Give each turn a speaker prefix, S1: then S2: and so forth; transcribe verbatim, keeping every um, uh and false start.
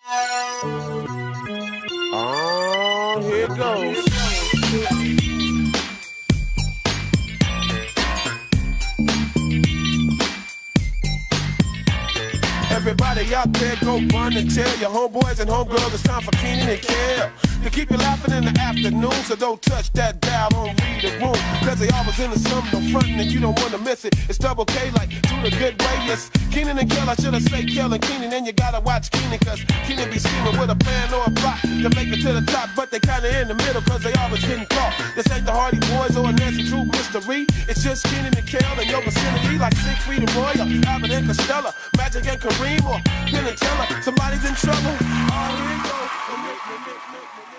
S1: Oh, here it goes. Everybody out there go run and tell your homeboys and homegirls it's time for Kenan and Kel to keep you laughing in the afternoon. So don't touch that dial, don't read the room, cause they always into something no frontin' and you don't wanna miss it. It's double K like do the good way. Yes, Kenan and Kel, I should've said Kel and Kenan, and you gotta watch Kenan, cause Kenan be scheming with a plan or a plot to make it to the top, but they kinda in the middle cause they always getting caught. This ain't the Hardy Boys or a Nancy Drew mystery. It's just Kenan and Kel in your vicinity like Siegfried and Roy or Abbott and Costello, Magic and Kareem or Penn and Teller. Somebody's in trouble. Oh, here you go.